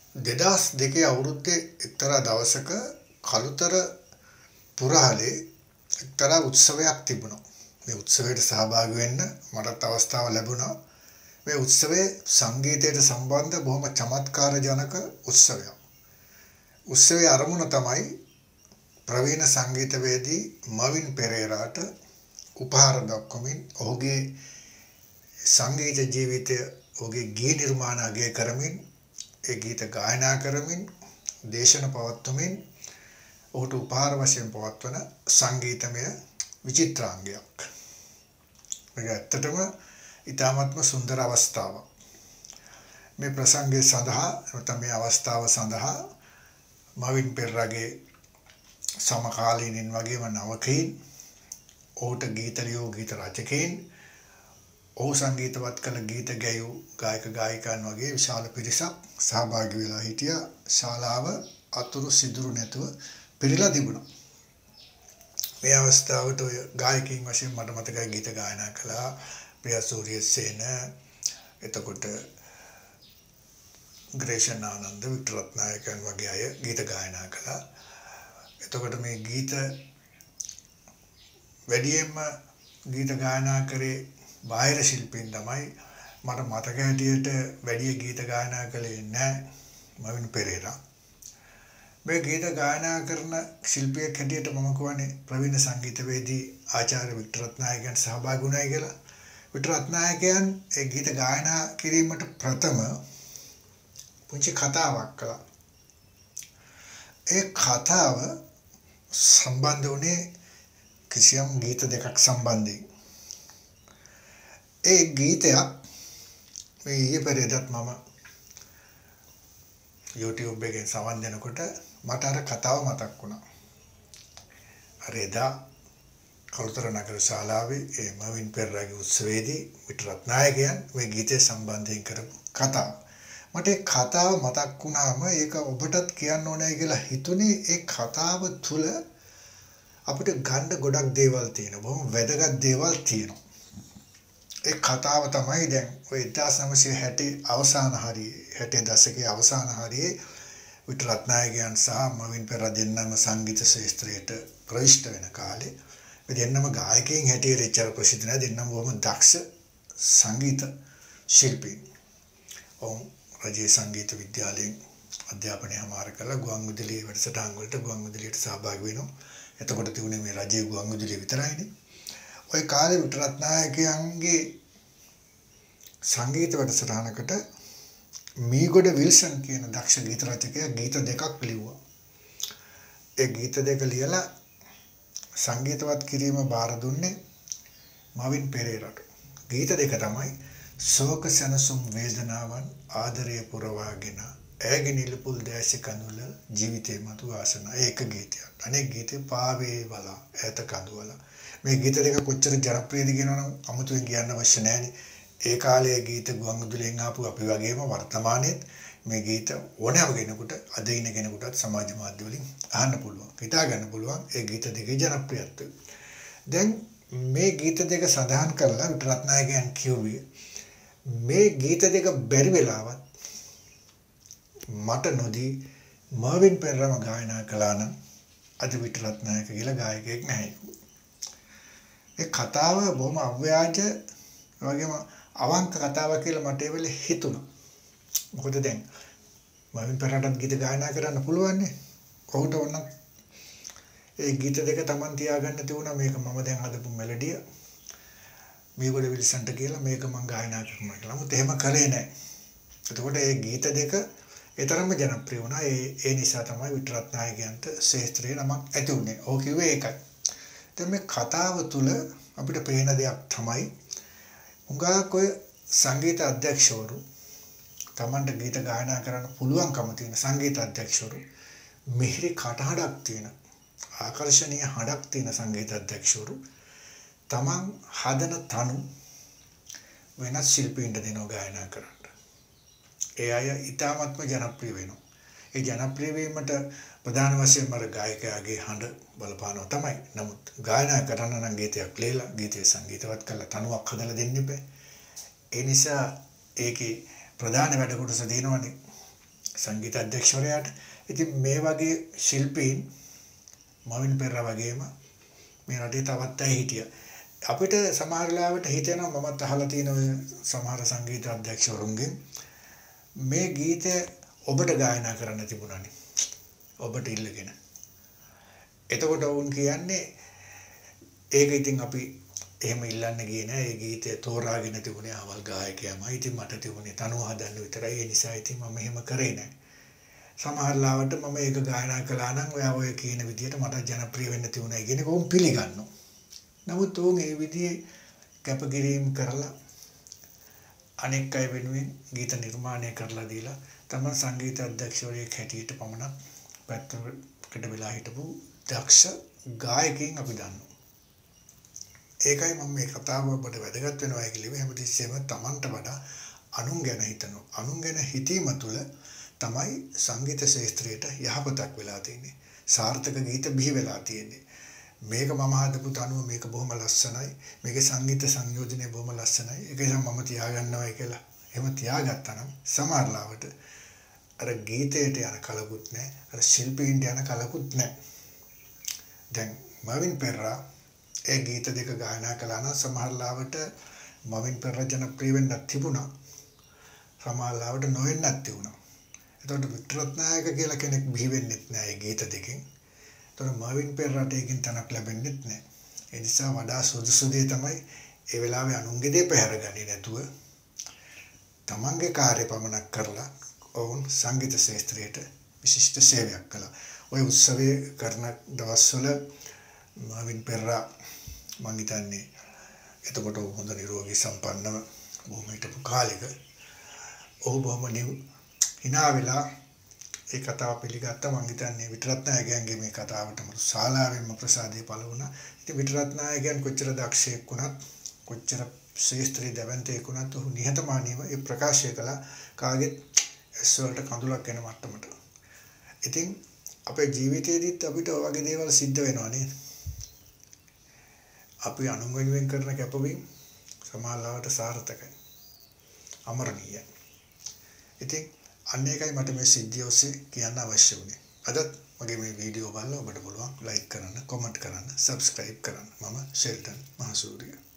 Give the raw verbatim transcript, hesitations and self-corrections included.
දෙදහස් දෙකේ අවුරුද්දේ එක්තරා දවසක කළුතර පුරාලේ එක්තරා උත්සවයක් තිබුණා. මේ උත්සවයට සහභාගී වෙන්න මටත් අවස්ථාව ලැබුණා. මේ උත්සවයේ සංගීතයට සම්බන්ධ බොහොම චමත්කාරජනක උත්සවයක්. උත්සවයේ ආරම්භය තමයි ප්‍රවීණ සංගීතවේදී මවින් පෙරේරාට උපහාර දක්වමින් ඔහුගේ සංගීත ජීවිතය ඔහුගේ ගී නිර්මාණ අගය කරමින් ඒ ගීත ගායනා කරමින් දේශන පවත්වමින් ඔහුට උපහාර වශයෙන් පවත්වන සංගීතමය විචිත්‍රාංගයක්. මේක ඇත්තටම ඉතාමත්ම සුන්දර අවස්ථාවක්. මේ ප්‍රසංගය සඳහා නැත්නම් මේ අවස්ථාව සඳහා මවින් පෙරේරාගේ සමකාලීනින් වගේම නවකයින් ඔහුට ගීත ලියූ ගීත රචකයින් ඔහු සංගීතවත් කළ ගීත ගැයූ ගායක ගායිකයන් වගේ විශාල පිරිසක් සහභාගී වෙලා හිටියා. ශාලාව අතුරු සිදුරු නැතුව පිරීලා තිබුණා. මේ අවස්ථාවට ඔය ගායකයින් වශයෙන් මට මතකයි ගීත ගායනා කළා ප්‍රියසූරිය සේන, එතකොට ග්‍රේෂන් ආනන්ද, වික්ටර් රත්නායකයන් වගේ අය ගීත ගායනා කළා. එතකොට මේ ගීත වැඩියෙන්ම ගීත ගායනා කරේ බාහිර ශිල්පීන් තමයි. මට මතක හැටියට වැඩි ගීත ගායනා කළේ නැහැ මවින් පෙරේරා. මේ ගීත ගායනා කරන ශිල්පියෙක් හැටියට මම කියන්නේ ප්‍රවීණ සංගීතවේදී ආචාර්ය වික්ටර් රත්නායකයන් සහභාගී වුණා කියලා. වික්ටර් රත්නායකයන් ඒ ගීත ගායනා කිරීමට ප්‍රථම පුංචි කතාවක් කළා. ඒ කතාව සම්බන්ධ වුණේ කිසියම් ගීත දෙකක් සම්බන්ධයෙන්. ඒ ගීතයක් මේ ඊයේ පෙරේදත් මම YouTube එකෙන් සවන් දෙනකොට මට අර කතාව මතක් වුණා. අර එදා කළුතර නගර ශාලාවේ ඒ මවින් පෙරේරාගේ උත්සවයේදී වික්ටර් රත්නායකයන් මේ ගීතය සම්බන්ධයෙන් කරපු කතාව. මට ඒ කතාව මතක් වුණාම ඒක ඔබටත් කියන්න ඕනේ කියලා හිතුනේ. ඒ කතාව තුල අපිට ගන්න ගොඩක් දේවල් තියෙනවා. බොහොම වැදගත් දේවල් තියෙනවා. ඒ කතාව තමයි දැන් ඔය එක්දාස් නවසිය හැටේ අවසාන හරියේ හැටේ දශකයේ අවසාන හරියේ වික්ටර් රත්නායකයන් සහ මවින් පෙරේරා දෙන්නම සංගීත ශාස්ත්‍රයට ප්‍රවිෂ්ඨ වෙන කාලේ මේ දෙන්නම ගායකයින් හැටියට එච්චර ප්‍රසිද්ධ නැහැ. දෙන්නම බොහොම දක්ෂ සංගීත ශිල්පීන්. ඔව් රජයේ සංගීත විද්‍යාලයෙන් අධ්‍යාපනය හමාර කරලා ගුවන් විදුලියේ වැඩසටහන් වලට ගුවන් විදුලියට සහභාගී වෙනවා. එතකොට තිබුණේ මේ රජයේ ගුවන් විදුලිය විතරයිනේ. ඔය කාලේ වික්ටර් රත්නායකයන්ගේ සංගීත වැඩසටහනකට මීගොඩ විල්සන් කියන දක්ෂ ගීත රචකයා ගීත දෙකක් ලිව්වා. ඒ ගීත දෙක ලියලා සංගීතවත් කිරීම බාර දුන්නේ මවින් පෙරේරාට. ගීත දෙක තමයි ශෝක සැනසුම් වේදනාවන් ආදරය පුරවාගෙන ඈගේ නිලපුල් දැසි කඳුල ජීවිතේ මතු ආසන. ඒක ගීතයක්. අනෙක් ගීතේ පාවේ වලා ඈත කඳුවල. මේ ගීත දෙක කොච්චර ජනප්‍රියද කියනවනම් අමුතුවෙන් කියන්න අවශ්‍ය නැහැනේ. ඒ කාලයේ ගීත ගුවන් විදුලියෙන් ආපු අපි වගේම වර්තමානයේත් මේ ගීත ඕනෑම කෙනෙකුට අද ඉන්න කෙනෙකුටත් සමාජ මාධ්‍ය වලින් අහන්න පුළුවන්. හිතා ගන්න පුළුවන් ඒ ගීත දෙකේ ජනප්‍රියත්වය. දැන් මේ ගීත දෙක සඳහන් කරලා වික්ටර් රත්නායකයන් කිව්වේ මේ ගීත දෙක බැරි වෙලාවත් මට නොදී මවින් පෙරේරාම ගායනා කළා නම් අද වික්ටර් රත්නායක කියලා ගායකයෙක් නැහැ. ඒ කතාව බොහොම අව්‍යාජ වගේම අවංක කතාවක් කියලා මට ඒ වෙලේ හිතුණා. මොකද දැන් මවින් පෙරේරාට ගීත ගායනා කරන්න පුළුවන් නේ. කොහොමද වුණත් ඒ ගීත දෙක Taman තියාගන්න තියුණා. මේක මම දැන් හදපු මෙලඩිය මේගොල්ල විල්සන්ට කියලා මේක මම ගායනා කරනවා කියලා. නමුත් එහෙම කරේ නැහැ. එතකොට මේ ගීත දෙක ඒ තරම්ම ජනප්‍රිය වුණා. ඒ ඒ නිසා තමයි වික්ටර් රත්නායකයන්ට ශාස්ත්‍රීය නමක් ඇති වුණේ. ඔව් කිව්වේ ඒකයි. දැන් මේ කතාව තුල අපිට පේන දෙයක් තමයි උඟාක ඔය සංගීත අධ්‍යක්ෂවරු Tamanට ගීත ගායනා කරන්න පුළුවන්කම තියෙන සංගීත අධ්‍යක්ෂවරු මිහිරි කටහඬක් තියෙන ආකර්ෂණීය හඬක් තියෙන සංගීත අධ්‍යක්ෂවරු Taman හදන තනු වෙනත් ශිල්පීන්ට දෙනව ගායනා කරන්න. ඒ අය ඉතාමත්ම ජනප්‍රිය වෙනවා. ඒ ජනප්‍රිය වීමට ප්‍රධාන වශයෙන්ම අර ගායකයාගේ හඬ බලපානවා තමයි. නමුත් ගායනා කරන්න නම් ගීතයක් ලියලා ගීතය සංගීතවත් කරලා තනුවක් හදලා දෙන්න බෑ. ඒ නිසා ඒකේ ප්‍රධාන වැඩ කොටස දෙනවනේ සංගීත අධ්‍යක්ෂකවරයාට. ඉතින් මේ වගේ ශිල්පීන් මවින් පෙරේරා වගේම මේ රටේ තවත් අය හිටියා. අපිට සමහර වෙලාවට හිතෙනවා මමත් අහලා තියෙන සමහර සංගීත අධ්‍යක්ෂකවරුන්ගෙන් මේ ගීතය ඔබට ගායනා කරන්න තිබුණානේ. ඔබට ඉල්ලගෙන. එතකොට වුන් කියන්නේ ඒක ඉතින් අපි එහෙම ඉල්ලන්න ගියේ නෑ. ඒ ගීතය තෝරාගෙන තිබුණේ අවල් ගායකයාමයි. ඉතින් මට තිබුණේ තනුව හදන්න විතරයි. ඒ නිසා ඉතින් මම එහෙම කරේ නෑ. සමහර ලාවට මම ඒක ගායනා කළා නම් ඔයා ඔය කියන විදියට මට ජනප්‍රිය වෙන්න තිබුණා කියන එක උන් පිළිගන්නවා. නමුත් උන් ඒ විදිහේ කැපකිරීම කරලා අනෙක් අය වෙනුවෙන් ගීත නිර්මාණය කරලා දීලා තමයි සංගීත අධ්‍යක්ෂකවරයෙක් හැටියට පමණක් පැත්තකට වෙලා හිටපු දක්ෂ ගායකයින් අපි දන්නවා. ඒකයි මම මේ කතාව ඔබට වැදගත් වෙනවා කියලා හැමතිස්සෙම Tamanට වඩා අනුන් ගැන හිතනවා. අනුන් ගැන හිතීම තුළ තමයි සංගීත ශාස්ත්‍රයට යහපතක් වෙලා තියෙන්නේ. සාර්ථක ගීත බිහි වෙලා තියෙන්නේ. මේක මම හදපු තනුව මේක බොහොම ලස්සනයි. මේකේ සංගීත සංයෝජනය බොහොම ලස්සනයි. ඒක නිසා මම තියාගන්නවා කියලා. එහෙම තියාගත්තා නම් සමහර ලාවට අර ගීතයට යන කලකුත් නැහැ. අර ශිල්පීන්ට යන කලකුත් නැහැ. දැන් මවින් පෙරේරා ඒ ගීත දෙක ගායනා කළා නම් සමහර ලාවට මවින් පෙරේරා ජනප්‍රිය වෙන්නත් තිබුණා. සමහර ලාවට නොවෙන්නත් තිබුණා. එතකොට වික්ටර් රත්නායක කියලා කෙනෙක් බිහි වෙන්නෙත් නෑ ඒ ගීත දෙකෙන්. එතකොට මවින් පෙරේරාට ඒකෙන් තනක් ලැබෙන්නෙත් නෑ. ඒ නිසා වඩා සුදුසු දේ තමයි ඒ වෙලාවේ අනුන්ගේ දේ පැහැරගන්නේ නැතුව තමන්ගේ කාර්ය පමණක් කරලා ඔවුන් සංගීත ශාස්ත්‍රයට විශිෂ්ට සේවයක් කළා. ඔය උත්සවයේ කරන දවස්වල මවින් පෙරේරා මං හිතන්නේ එතකොට හොඳ නිරෝගී සම්පන්නව බොහොම හිටපු කාලෙක ඔහු බොහොම hina වෙලා ඒ කතාව පිළිගත්තා. මං හිතන්නේ වික්ටර් රත්නායකයන්ගේ මේ කතාවට මුළු ශාලාවෙන්ම ප්‍රසාදය පළ වුණා. ඉතින් වික්ටර් රත්නායකයන් කොච්චර දක්ෂයෙක් වුණත් කොච්චර ශ්‍රේෂ්ඨ දවන්තයෙක් වුණත් ඔහු නිහතමානීව ඒ ප්‍රකාශය කළා කාගෙත් ඇස් වලට කඳුලක් එන මට්ටමට. ඉතින් අපේ ජීවිතේදීත් අපිට ඔය වගේ දේවල් සිද්ධ වෙනවා නේද? අපි අනුන් වෙනුවෙන් කරන කැපවීම සමහර ලාවට සාර්ථකයි. අමරණීයයි. ඉතින් අන්න ඒකයි මට මේ සිද්ධිය ඔස්සේ කියන්න අවශ්‍ය වුණේ. අදත් මගේ මේ වීඩියෝ බලලා ඔබට පුළුවන් ලයික් කරන්න, කමෙන්ට් කරන්න, සබ්ස්ක්‍රයිබ් කරන්න. මම ෂෙල්ටන් මහසූරිය.